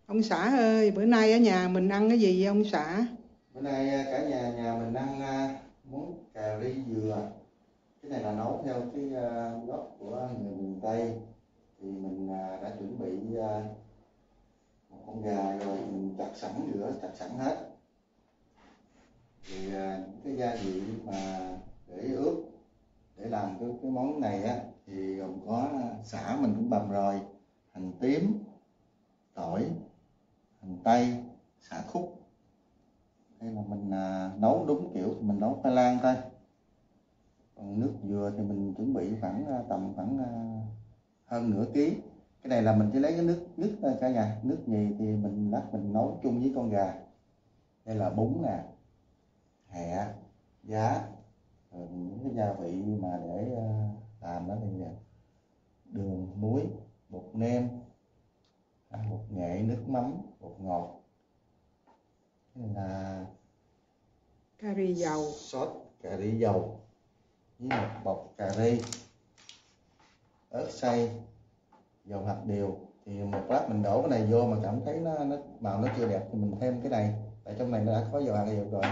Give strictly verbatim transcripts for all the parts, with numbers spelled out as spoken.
Ông xã ơi, bữa nay ở nhà mình ăn cái gì vậy ông xã? Bữa nay cả nhà nhà mình ăn à, món cà ri dừa. Cái này là nấu theo cái à, gốc của người miền Tây. Thì mình à, đã chuẩn bị à, một con gà rồi mình chặt sẵn rửa chặt sẵn hết. Thì à, những cái gia vị mà để ướp để làm cái cái món này á thì gồm có sả mình cũng bằm rồi, hành tím, tỏi, hành tây, sả khúc. Đây là mình à, nấu đúng kiểu thì mình nấu khoai lang thôi. Còn nước dừa thì mình chuẩn bị khoảng à, tầm khoảng à, hơn nửa ký. Cái này là mình chỉ lấy cái nước nước thôi cả nhà. Nước nhì thì mình lát mình nấu chung với con gà. Đây là bún nè, hẹ, giá, rồi những cái gia vị mà để à, làm đó thì đường, muối, bột nêm, à, bột nghệ, nước mắm, bột ngọt. Cái này là Cà ri dầu. sốt cà ri dầu với một bọc cà ri, ớt xay, dầu hạt điều. Thì một lát mình đổ cái này vô mà cảm thấy nó, nó màu nó chưa đẹp thì mình thêm cái này, tại trong này nó đã có dầu hạt điều rồi.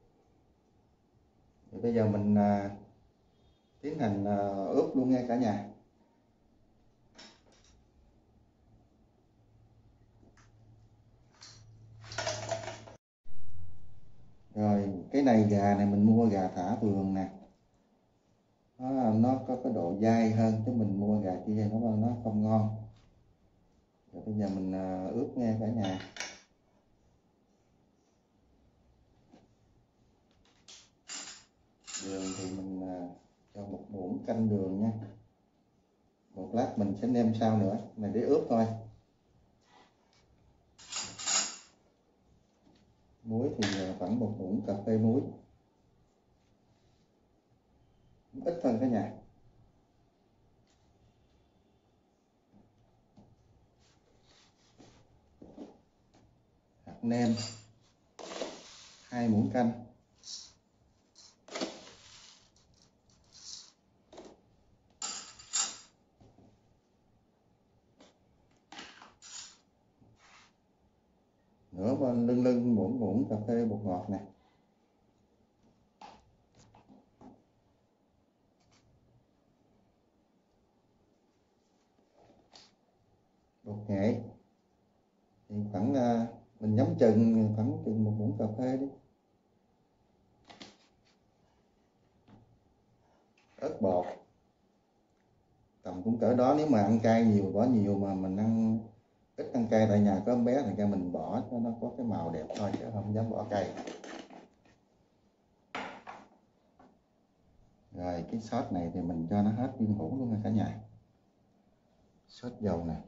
Thì bây giờ mình à, tiến hành à, ướp luôn nha cả nhà. Rồi cái này gà này mình mua gà thả vườn nè, nó, nó có cái độ dai hơn, chứ mình mua gà kia nó nó không ngon. Rồi bây giờ mình à, ướp nha cả nhà. Đường thì mình à, cho một muỗng canh đường nha. Một lát mình sẽ nêm sau nữa, này để ướp thôi. Muối thì khoảng một muỗng cà phê muối, ít hơn cả nhà. Hạt nêm hai muỗng canh. Nửa bên lưng lưng muỗng muỗng cà phê bột ngọt nè. Bột nghệ thì khoảng uh, mình nhắm chừng khoảng chừng một muỗng cà phê đi. Ớt bột tầm cũng cỡ đó, nếu mà ăn cay nhiều bỏ nhiều, mà mình ăn ít ăn cay tại nhà có em bé thì cho mình bỏ cho nó có cái màu đẹp thôi, chứ không dám bỏ cay. Rồi cái sốt này thì mình cho nó hết viên hũ luôn nha cả nhà. Sốt dầu này.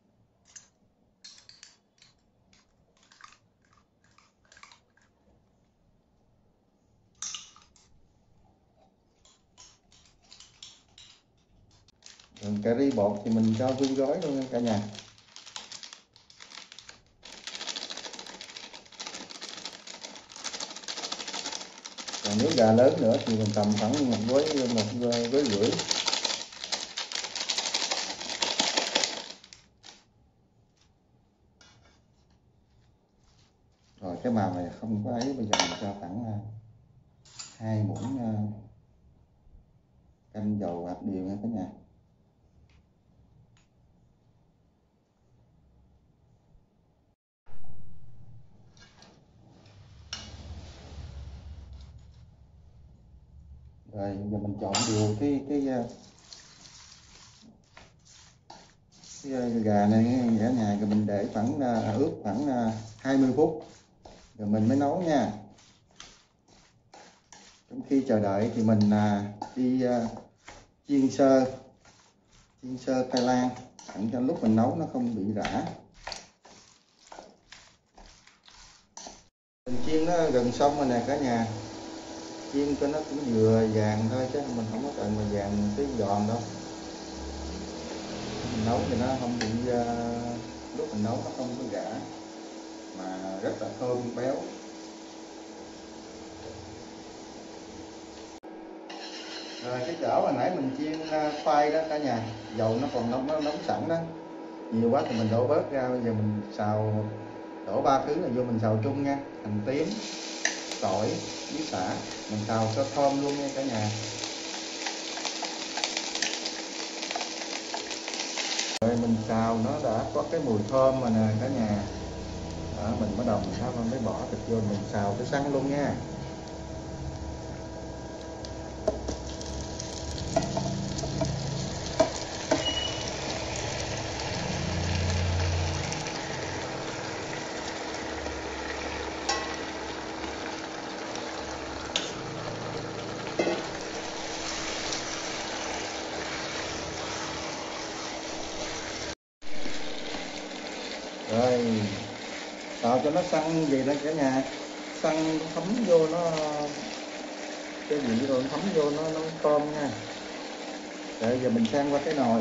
Rồi cà ri bột thì mình cho nguyên gói luôn nha cả nhà. Còn nếu gà lớn nữa thì mình tầm khoảng một gói một gói rưỡi. Rồi cái màu này không có ấy, bây giờ mình cho khoảng hai muỗng canh dầu hạt điều nha cả nhà. Rồi giờ mình trộn đều cái cái cái gà này cả nhà, rồi mình để khoảng ướp khoảng hai mươi phút rồi mình mới nấu nha. Trong khi chờ đợi thì mình đi chiên sơ chiên sơ khoai lang để cho lúc mình nấu nó không bị rã. Mình chiên nó gần xong rồi nè cả nhà. Chiên cho nó cũng vừa vàng thôi, chứ mình không có cần mà vàng tới giòn đâu. Mình nấu thì nó không bị uh, lúc mình nấu nó không có rã mà rất là thơm béo. Rồi cái chảo hồi nãy mình chiên khoai đó cả nhà, dầu nó còn nóng nó nóng sẵn đó, nhiều quá thì mình đổ bớt ra. Bây giờ mình xào đổ ba thứ này vô mình xào chung nha, hành tím, tỏi với sả, mình xào cho thơm luôn nha cả nhà. Rồi mình xào nó đã có cái mùi thơm mà nè cả nhà. Đó, mình bắt đầu mình mới bỏ thịt vô, mình xào cái sắn luôn nha. Rồi xào cho nó săn gì đó cả nhà, săn thấm vô nó, cái gì rồi thấm vô nó nó thơm nha. Rồi giờ mình sang qua cái nồi.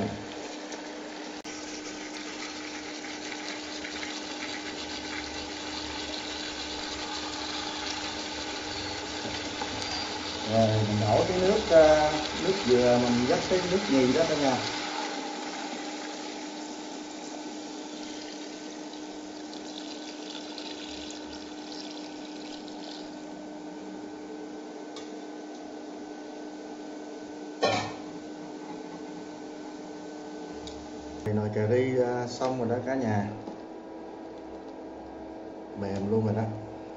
Rồi mình đổ cái nước nước dừa mình dắt cái nước nhì đó cả nhà. Nồi cà ri xong rồi đó cả nhà, mềm luôn rồi đó.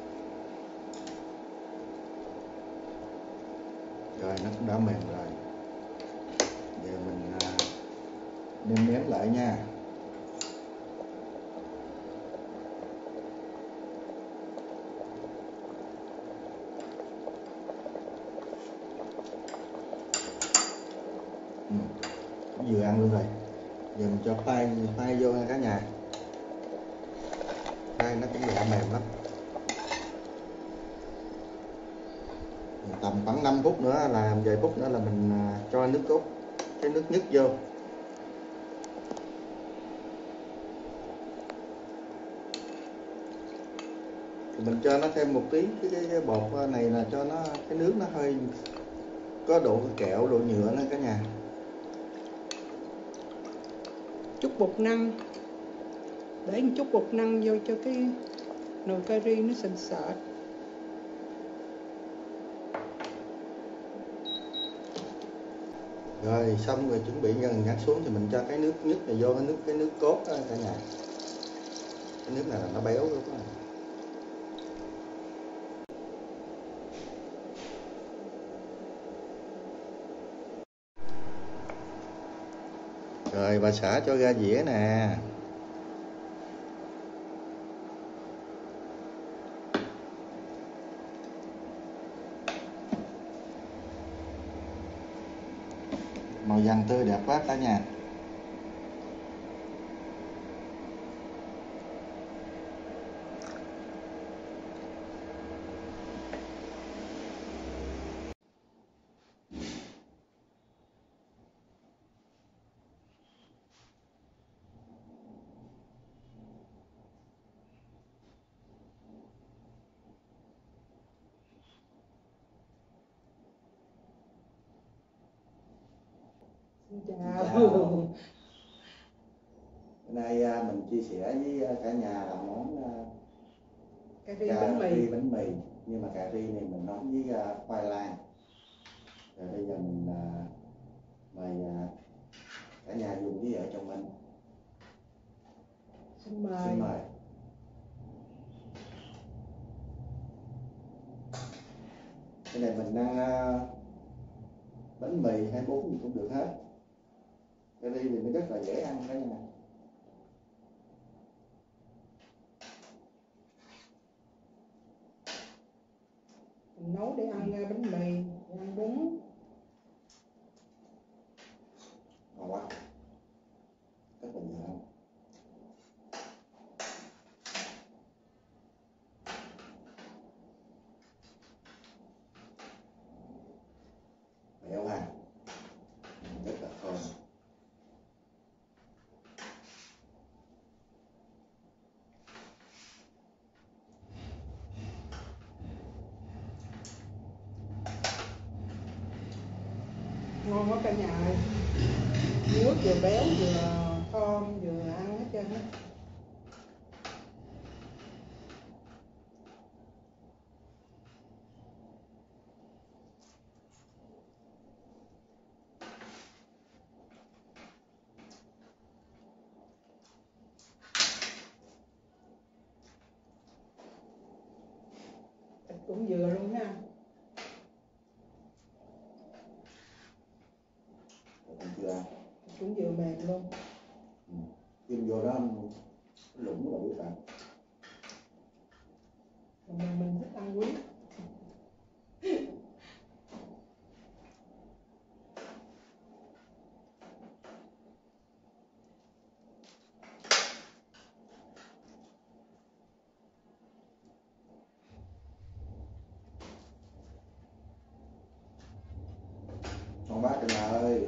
Rồi nó cũng đã mềm rồi. Giờ mình nêm nếm lại nha. Ừ, vừa ăn luôn rồi. Giờ mình cho khoai khoai vô nha cả nhà. Khoai nó cũng đã mềm lắm. Tầm khoảng năm phút nữa là vài phút nữa là mình cho nước cốt, cái nước nhất vô. Thì mình cho nó thêm một tí cái, cái, cái bột này là cho nó cái nước nó hơi có độ kẹo, độ nhựa nữa cả nhà. Chút bột năng, để một chút bột năng vô cho cái nồi cà ri nó sền sệt. Rồi xong rồi chuẩn bị gần ngắt xuống thì mình cho cái nước nhất này vô, cái nước cái nước cốt đó cả nhà. Cái nước này là nó béo đúng không? Rồi bà xã cho ra dĩa nè. Màu vàng tươi đẹp quá cả nhà. Chào. Hôm nay mình chia sẻ với cả nhà là món Cà ri cà bánh mì. ri bánh mì, nhưng mà cà ri này mình nấu với khoai lang. Rồi bây giờ mình mời cả nhà dùng với vợ chồng mình. Xin mời. Xin mời. Cái này mình ăn bánh mì hay bún gì cũng được hết. Cà ri thì nó rất là dễ ăn cả nhà. Mình nấu để ăn bánh mì, ăn bún. Ngon quá. Rất là dễ ăn. Béo ha. Rất là thơm. Ngon quá cả nhà ơi. Nước vừa béo vừa thơm vừa ăn trơn á. Thịt cũng vừa luôn ha. Còn chưa ăn. Cũng vừa mềm luôn. Ừ. Kim vô đó lủng là biết ăn. Mình, mình thích ăn quý. Con bác cả nhà ơi.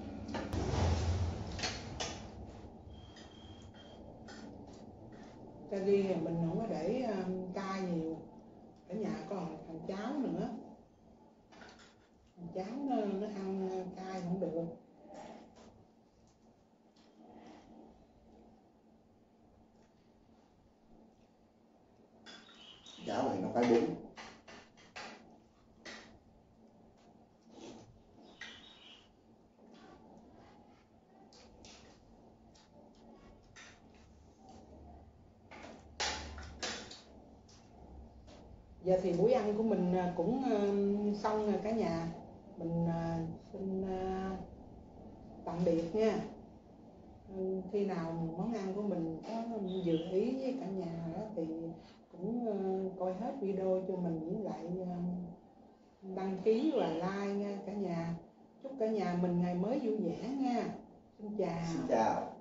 Cà ri này mình không có để um, cay nhiều. Ở nhà còn thằng cháu nữa. Thằng cháu nó, nó ăn cay không được. Cháo này nó phải bún. Giờ thì buổi ăn của mình cũng xong rồi cả nhà. Mình xin tạm biệt nha. Khi nào món ăn của mình có vừa ý với cả nhà thì cũng coi hết video cho mình, với lại đăng ký và like nha cả nhà. Chúc cả nhà mình ngày mới vui vẻ nha. Xin chào. Xin chào.